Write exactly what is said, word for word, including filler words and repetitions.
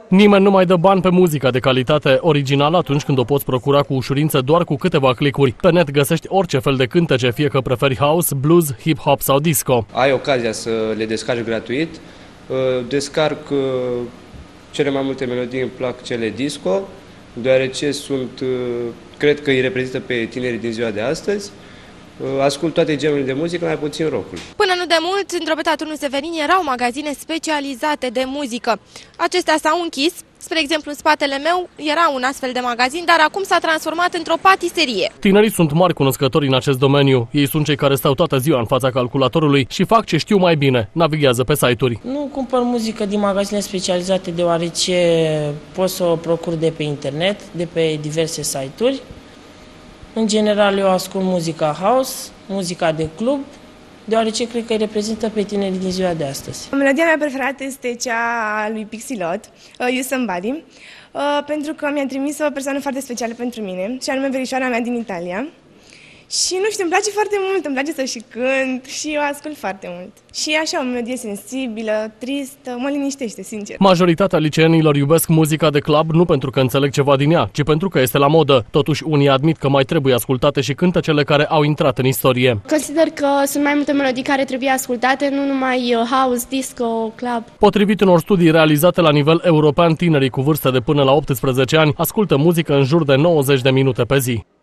Nimeni nu mai dă bani pe muzica de calitate originală atunci când o poți procura cu ușurință doar cu câteva clicuri. Pe net găsești orice fel de cântece, fie că preferi house, blues, hip-hop sau disco. Ai ocazia să le descarci gratuit. Descarc cele mai multe melodii, îmi plac cele disco, deoarece sunt, cred că îi reprezintă pe tinerii din ziua de astăzi. Ascult toate genurile de muzică, mai puțin rock-ul. Până nu de mult, în Drobeta Turnul Severin erau magazine specializate de muzică. Acestea s-au închis. Spre exemplu, în spatele meu era un astfel de magazin, dar acum s-a transformat într-o patiserie. Tinerii sunt mari cunoscători în acest domeniu. Ei sunt cei care stau toată ziua în fața calculatorului și fac ce știu mai bine. Navighează pe site-uri. Nu cumpăr muzică din magazine specializate, deoarece pot să o procur de pe internet, de pe diverse site-uri. În general, eu ascult muzica house, muzica de club, deoarece cred că îi reprezintă pe tinerii din ziua de astăzi. Melodia mea preferată este cea a lui Pixilot, uh, You Somebody, uh, pentru că mi-a trimis o persoană foarte specială pentru mine, și anume verișoara mea din Italia. Și nu știu, îmi place foarte mult, îmi place să și cânt și eu ascult foarte mult. Și e așa o melodie sensibilă, tristă, mă liniștește, sincer. Majoritatea liceenilor iubesc muzica de club nu pentru că înțeleg ceva din ea, ci pentru că este la modă. Totuși, unii admit că mai trebuie ascultate și cântecele care au intrat în istorie. Consider că sunt mai multe melodii care trebuie ascultate, nu numai house, disco, club. Potrivit unor studii realizate la nivel european, tinerii cu vârste de până la optsprezece ani ascultă muzică în jur de nouăzeci de minute pe zi.